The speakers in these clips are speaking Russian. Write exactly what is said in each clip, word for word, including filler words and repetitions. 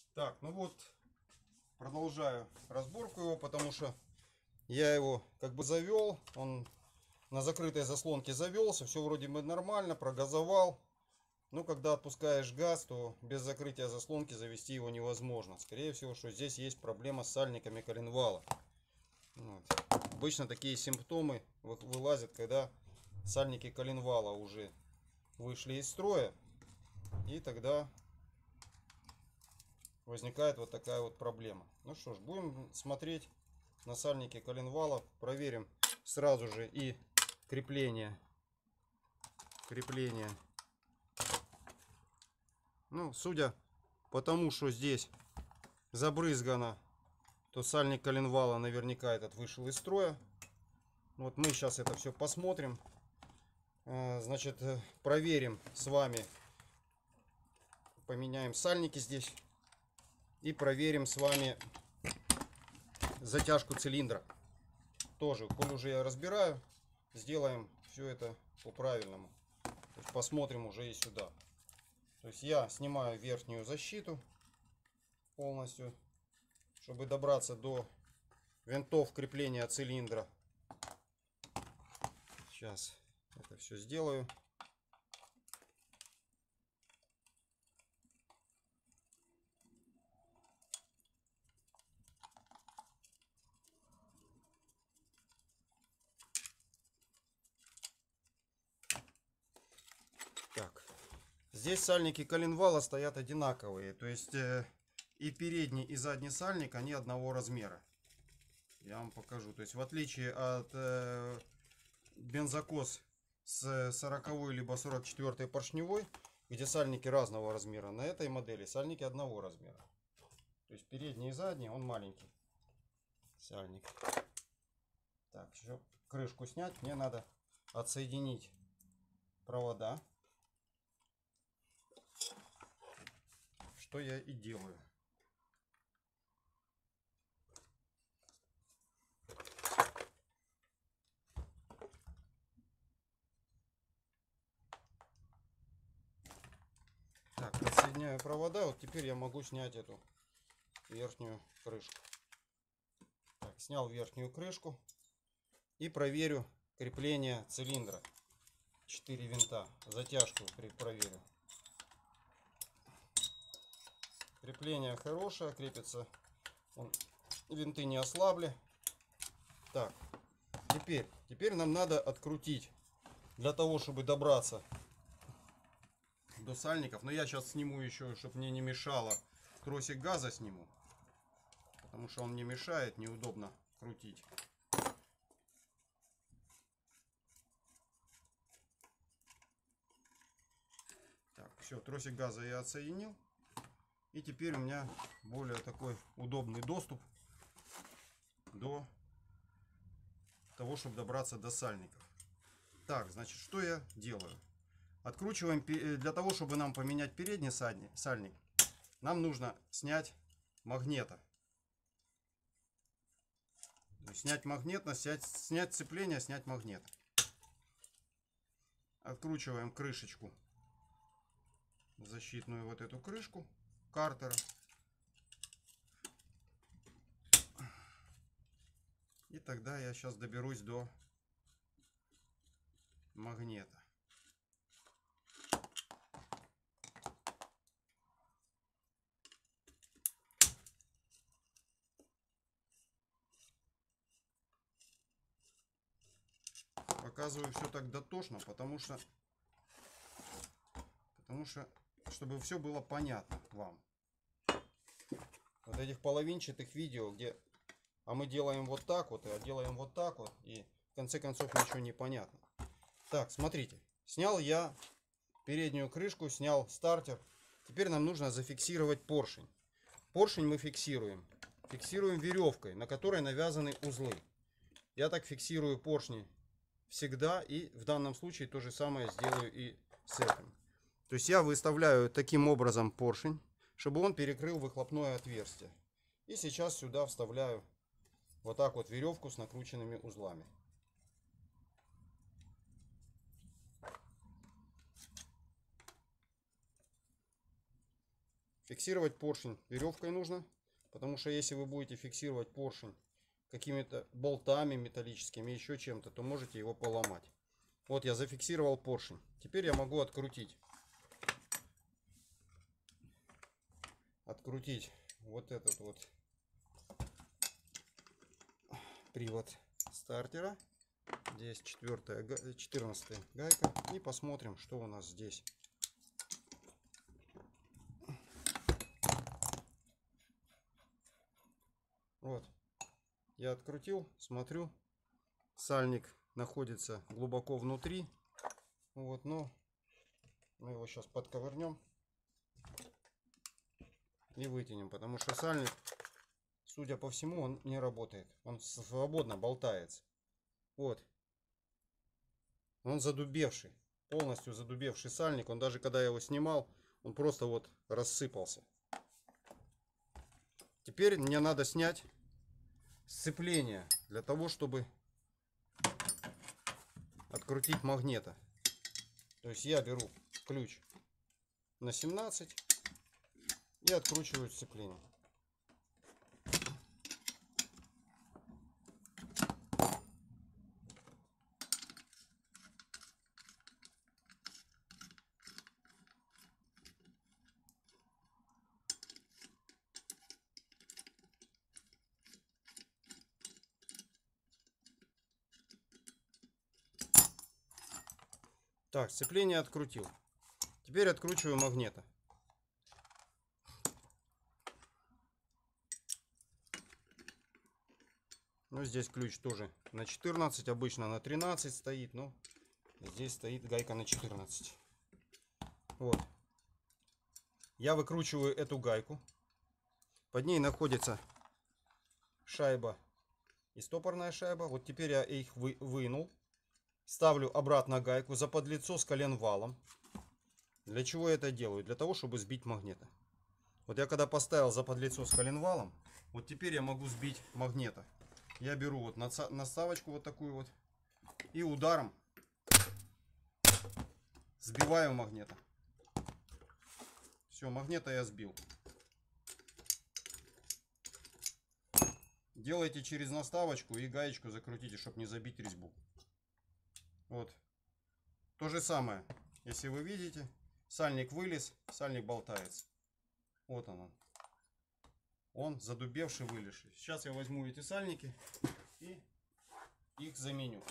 Так, ну вот, продолжаю разборку его, потому что я его как бы завел, он на закрытой заслонке завелся, все вроде бы нормально, прогазовал. Но когда отпускаешь газ, то без закрытия заслонки завести его невозможно. Скорее всего, что здесь есть проблема с сальниками коленвала. Вот. Обычно такие симптомы вылазят, когда сальники коленвала уже вышли из строя, и тогда возникает вот такая вот проблема. Ну что ж, будем смотреть на сальники коленвала, проверим сразу же и крепление, крепление. Ну, судя по тому, что здесь забрызгано, то сальник коленвала наверняка этот вышел из строя. Вот мы сейчас это все посмотрим. Значит, проверим с вами, поменяем сальники здесь и проверим с вами затяжку цилиндра. Тоже, коль уже я разбираю, сделаем все это по-правильному. Посмотрим уже и сюда. То есть я снимаю верхнюю защиту полностью, чтобы добраться до винтов крепления цилиндра. Сейчас это все сделаю. Так, здесь сальники коленвала стоят одинаковые, то есть э, и передний, и задний сальник они одного размера. Я вам покажу. То есть в отличие от э, бензокос с сороковой либо сорок четвёртой поршневой, где сальники разного размера, на этой модели сальники одного размера. То есть передний и задний, он маленький сальник. Так, еще крышку снять. Мне надо отсоединить провода, что я и делаю. Так, отсоединяю провода. Вот теперь я могу снять эту верхнюю крышку. Так, снял верхнюю крышку и проверю крепление цилиндра. четыре винта. Затяжку проверю. Крепление хорошее, крепится. Он, винты не ослабли. Так, теперь, теперь нам надо открутить для того, чтобы добраться до сальников. Но я сейчас сниму еще, чтобы мне не мешало, тросик газа сниму, потому что он мне мешает, неудобно крутить. Так, все, тросик газа я отсоединил. И теперь у меня более такой удобный доступ до того, чтобы добраться до сальников. Так, значит, что я делаю? Откручиваем, для того, чтобы нам поменять передний сальник, нам нужно снять магнета. Снять магнит, снять, снять сцепление, снять магнит. Откручиваем крышечку, защитную вот эту крышку картера. И тогда я сейчас доберусь до магнита. Показываю все так дотошно, потому что, потому что, чтобы все было понятно вам. Вот этих половинчатых видео, где, а мы делаем вот так вот, а делаем вот так вот, и в конце концов ничего не понятно. Так, смотрите, снял я переднюю крышку, снял стартер. Теперь нам нужно зафиксировать поршень. Поршень мы фиксируем. Фиксируем веревкой, на которой навязаны узлы. Я так фиксирую поршни всегда, и в данном случае то же самое сделаю и с этим. То есть я выставляю таким образом поршень, чтобы он перекрыл выхлопное отверстие. И сейчас сюда вставляю вот так вот веревку с накрученными узлами. Фиксировать поршень веревкой нужно, потому что если вы будете фиксировать поршень какими-то болтами металлическими, еще чем-то, то можете его поломать. Вот я зафиксировал поршень. Теперь я могу открутить. Открутить вот этот вот привод стартера. Здесь четвертая, четырнадцатая гайка. И посмотрим, что у нас здесь. Вот. Я открутил, смотрю. Сальник находится глубоко внутри. Вот, но мы его сейчас подковырнем и вытянем, потому что сальник, судя по всему, он не работает. Он свободно болтается. Вот. Он задубевший. Полностью задубевший сальник. Он даже когда я его снимал, он просто вот рассыпался. Теперь мне надо снять сцепление для того, чтобы открутить магнета. То есть я беру ключ на семнадцать и откручиваю сцепление. Так, сцепление открутил. Теперь откручиваю магнета. Ну, здесь ключ тоже на четырнадцать, обычно на тринадцать стоит, но здесь стоит гайка на четырнадцать. Вот. Я выкручиваю эту гайку. Под ней находится шайба и стопорная шайба. Вот теперь я их вы, вынул. Ставлю обратно гайку за подлицо с коленвалом. Для чего я это делаю? Для того, чтобы сбить магнета. Вот я когда поставил за подлицо с коленвалом, вот теперь я могу сбить магнета. Я беру вот наставочку вот такую вот и ударом сбиваю магнета. Все, магнета я сбил. Делайте через наставочку и гаечку закрутите, чтобы не забить резьбу. Вот. То же самое. Если вы видите, сальник вылез, сальник болтается. Вот он. Он задубевший, вылезший. Сейчас я возьму эти сальники и их заменю.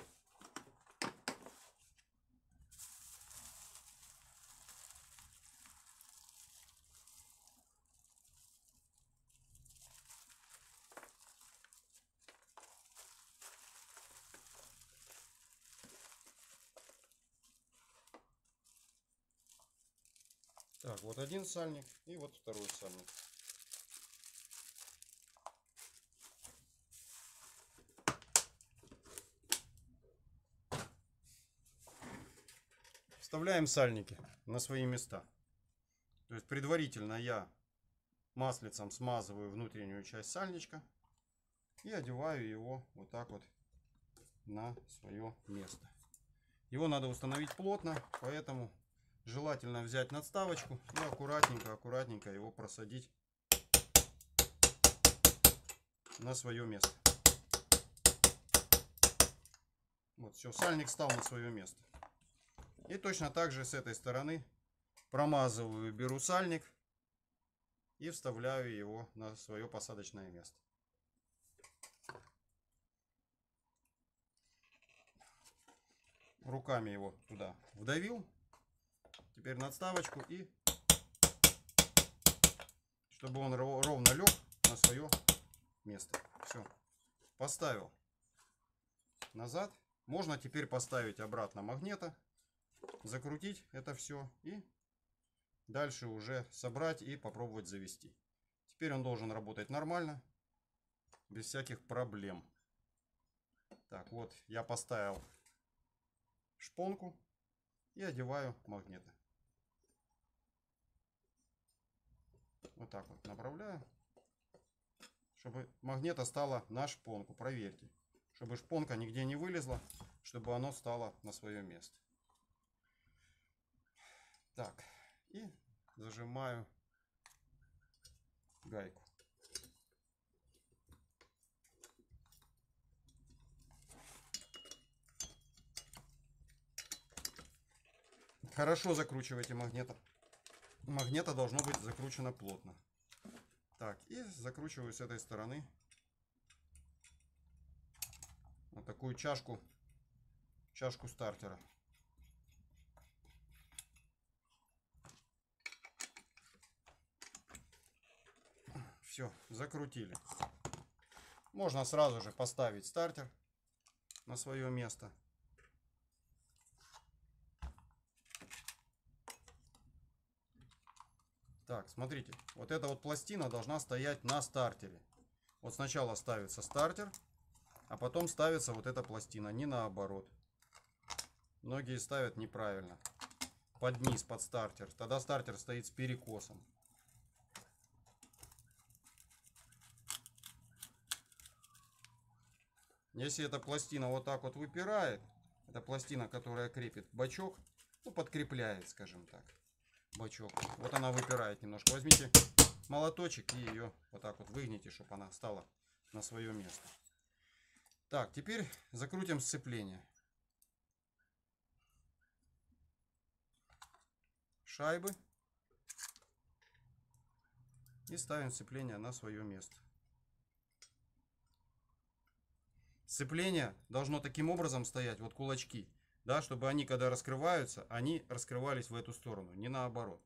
Так, вот один сальник и вот второй сальник. Вставляем сальники на свои места. То есть предварительно я маслицем смазываю внутреннюю часть сальничка и одеваю его вот так вот на свое место. Его надо установить плотно, поэтому желательно взять надставочку и аккуратненько, аккуратненько его просадить на свое место. Вот, все, сальник стал на свое место. И точно так же с этой стороны промазываю, беру сальник и вставляю его на свое посадочное место. Руками его туда вдавил. Теперь надставочку и чтобы он ровно лег на свое место. Все. Поставил назад. Можно теперь поставить обратно магнета, закрутить это все и дальше уже собрать и попробовать завести. Теперь он должен работать нормально, без всяких проблем. Так, вот я поставил шпонку и одеваю магнеты. Вот так вот направляю, чтобы магнета стала на шпонку. Проверьте, чтобы шпонка нигде не вылезла, чтобы оно стало на свое место. Так, и зажимаю гайку. Хорошо закручивайте магнитом. Магнита должно быть закручено плотно. Так, и закручиваю с этой стороны вот такую чашку, чашку стартера. Все, закрутили. Можно сразу же поставить стартер на свое место. Так, смотрите, вот эта вот пластина должна стоять на стартере. Вот сначала ставится стартер, а потом ставится вот эта пластина, не наоборот. Многие ставят неправильно. Под низ, под стартер. Тогда стартер стоит с перекосом. Если эта пластина вот так вот выпирает, это пластина, которая крепит бачок, ну, подкрепляет, скажем так, бачок. Вот она выпирает немножко. Возьмите молоточек и ее вот так вот выгните, чтобы она стала на свое место. Так, теперь закрутим сцепление. Шайбы. И ставим сцепление на свое место. Сцепление должно таким образом стоять, вот кулачки, да, чтобы они, когда раскрываются, они раскрывались в эту сторону, не наоборот.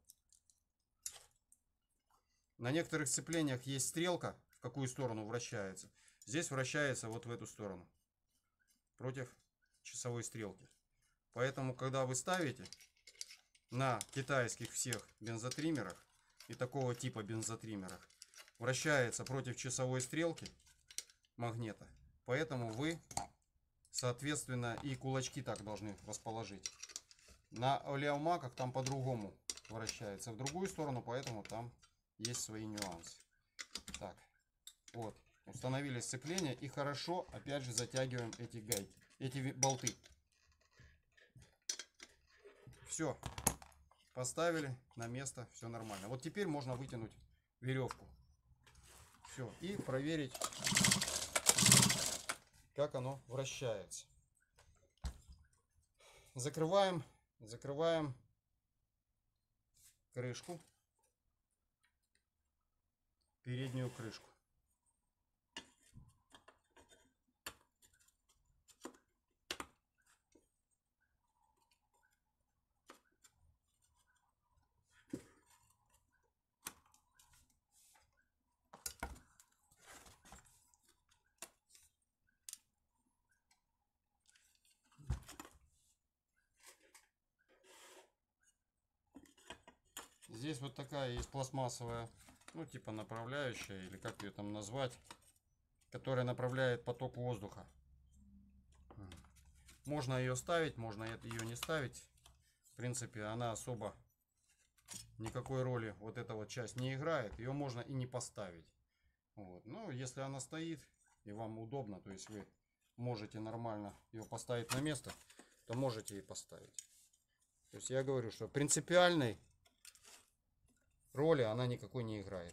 На некоторых сцеплениях есть стрелка, в какую сторону вращается. Здесь вращается вот в эту сторону, против часовой стрелки. Поэтому, когда вы ставите на китайских всех бензотриммерах и такого типа бензотриммерах, вращается против часовой стрелки магнита. Поэтому вы, соответственно, и кулачки так должны расположить. На олеомаках там по-другому вращается в другую сторону, поэтому там есть свои нюансы. Так, вот, установили сцепление и хорошо, опять же, затягиваем эти гайки, эти болты. Все, поставили на место, все нормально. Вот теперь можно вытянуть веревку. Все, и проверить, как оно вращается. Закрываем, закрываем крышку, переднюю крышку. Здесь вот такая есть пластмассовая, ну типа направляющая, или как ее там назвать, которая направляет поток воздуха. Можно ее ставить, можно ее не ставить. В принципе, она особо никакой роли, вот эта вот часть, не играет. Ее можно и не поставить. Вот. Но если она стоит и вам удобно, то есть вы можете нормально ее поставить на место, то можете и поставить. То есть я говорю, что принципиальной роли она никакой не играет.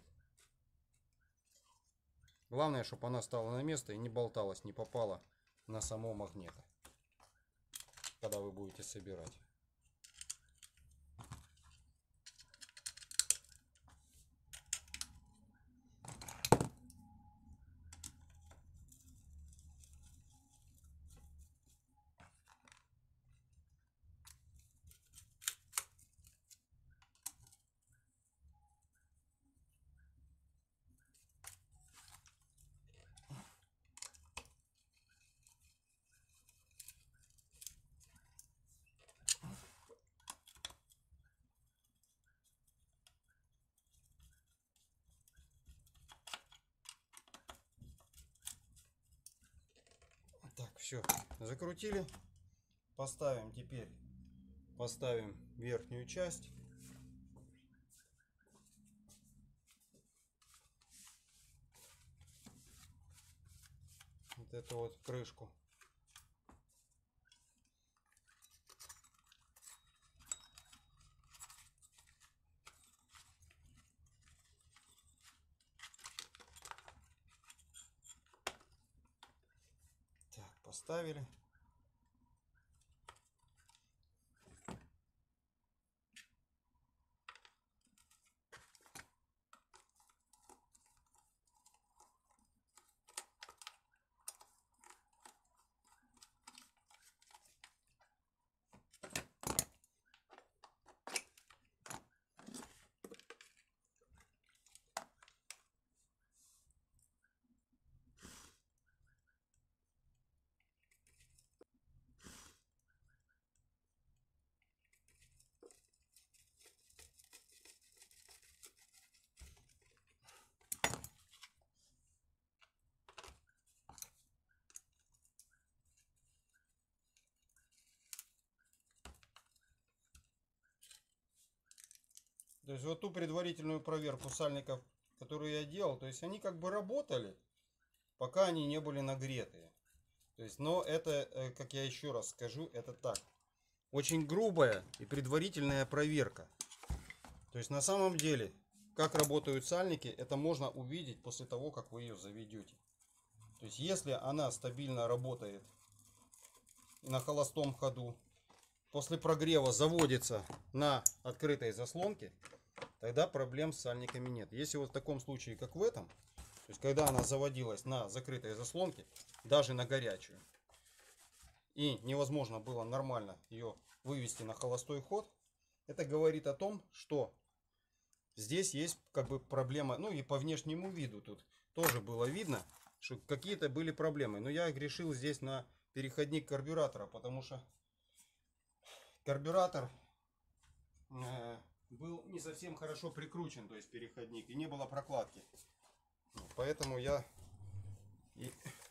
Главное, чтобы она стала на место и не болталась, не попала на само магнита, когда вы будете собирать. Так, все, закрутили. Поставим теперь, поставим верхнюю часть. Вот эту вот крышку. поставили. То есть вот ту предварительную проверку сальников, которую я делал, то есть они как бы работали, пока они не были нагретые. То есть, но это, как я еще раз скажу, это так. Очень грубая и предварительная проверка. То есть на самом деле, как работают сальники, это можно увидеть после того, как вы ее заведете. То есть если она стабильно работает на холостом ходу, после прогрева заводится на открытой заслонке, тогда проблем с сальниками нет. Если вот в таком случае, как в этом, то есть когда она заводилась на закрытой заслонке, даже на горячую, и невозможно было нормально ее вывести на холостой ход, это говорит о том, что здесь есть как бы проблема. Ну и по внешнему виду тут тоже было видно, что какие-то были проблемы. Но я грешил здесь на переходник карбюратора, потому что карбюратор э, был не совсем хорошо прикручен, то есть переходник, и не было прокладки. Поэтому я и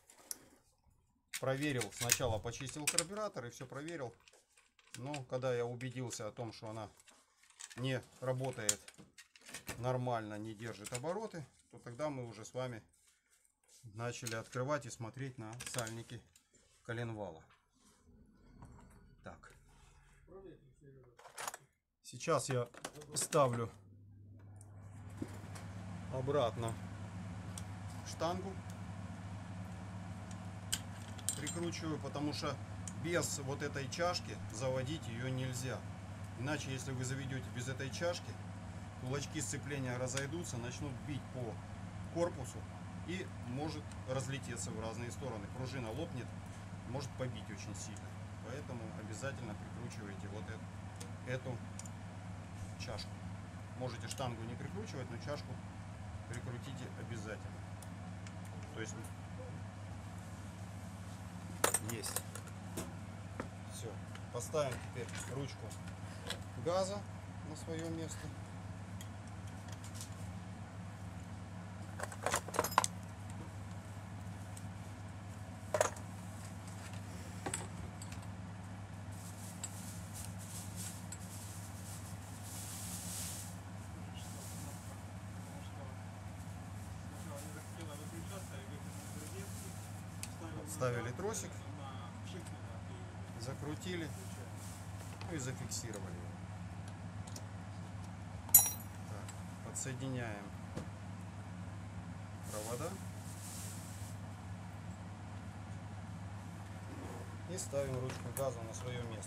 проверил, сначала почистил карбюратор и все проверил. Но когда я убедился о том, что она не работает нормально, не держит обороты, то тогда мы уже с вами начали открывать и смотреть на сальники коленвала. Так. Сейчас я ставлю обратно штангу, прикручиваю, потому что без вот этой чашки заводить ее нельзя. Иначе, если вы заведете без этой чашки, кулачки сцепления разойдутся, начнут бить по корпусу и может разлететься в разные стороны. Пружина лопнет, может побить очень сильно. Поэтому обязательно прикручивайте вот эту, эту чашку. Можете штангу не прикручивать, но чашку прикрутите обязательно. То есть есть. Все. Поставим теперь ручку газа на свое место. Ставили тросик, закрутили, ну и зафиксировали его. Так, подсоединяем провода и ставим ручку газа на свое место.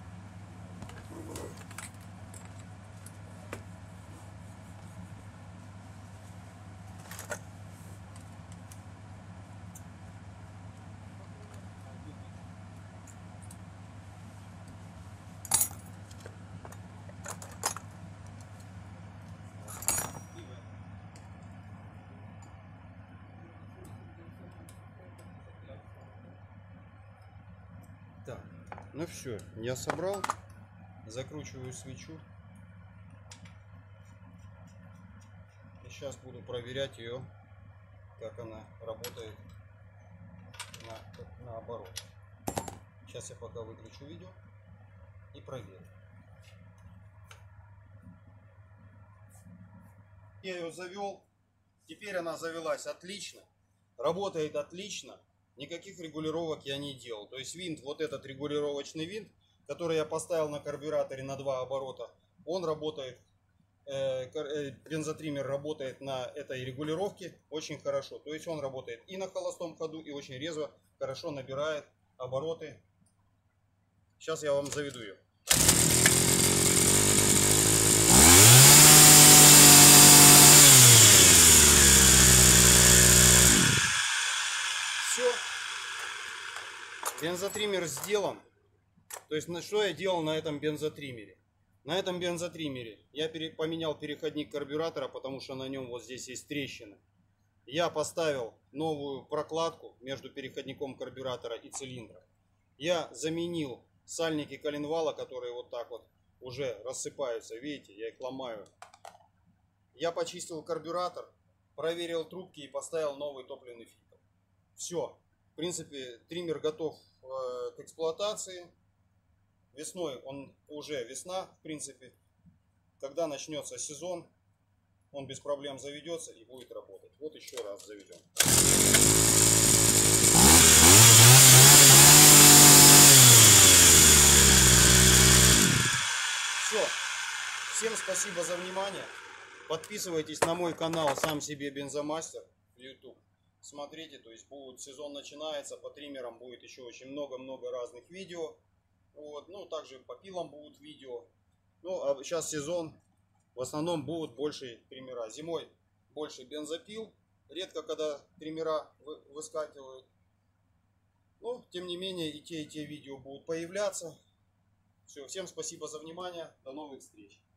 Так, ну все, я собрал, закручиваю свечу. И сейчас буду проверять ее, как она работает на, наоборот. Сейчас я пока выключу видео и проверю. Я ее завел, теперь она завелась отлично, работает отлично. Никаких регулировок я не делал. То есть винт, вот этот регулировочный винт, который я поставил на карбюраторе на два оборота, он работает, э, бензотриммер работает на этой регулировке очень хорошо. То есть он работает и на холостом ходу, и очень резво, хорошо набирает обороты. Сейчас я вам заведу ее. Все. Бензотриммер сделан. То есть, на что я делал на этом бензотриммере? На этом бензотриммере я пере, поменял переходник карбюратора, потому что на нем вот здесь есть трещина. Я поставил новую прокладку между переходником карбюратора и цилиндром. Я заменил сальники коленвала, которые вот так вот уже рассыпаются. Видите, я их ломаю. Я почистил карбюратор, проверил трубки и поставил новый топливный фильтр. Все. В принципе, триммер готов э, к эксплуатации. Весной он уже весна, в принципе. Когда начнется сезон, он без проблем заведется и будет работать. Вот еще раз заведем. Все. Всем спасибо за внимание. Подписывайтесь на мой канал «Сам себе бензомастер» в YouTube. Смотрите, то есть будет, сезон начинается, по триммерам будет еще очень много-много разных видео. Вот, ну, также по пилам будут видео. Ну, а сейчас сезон, в основном будут больше триммера. Зимой больше бензопил, редко когда триммера выскакивают. Но, тем не менее, и те, и те видео будут появляться. Все, всем спасибо за внимание, до новых встреч.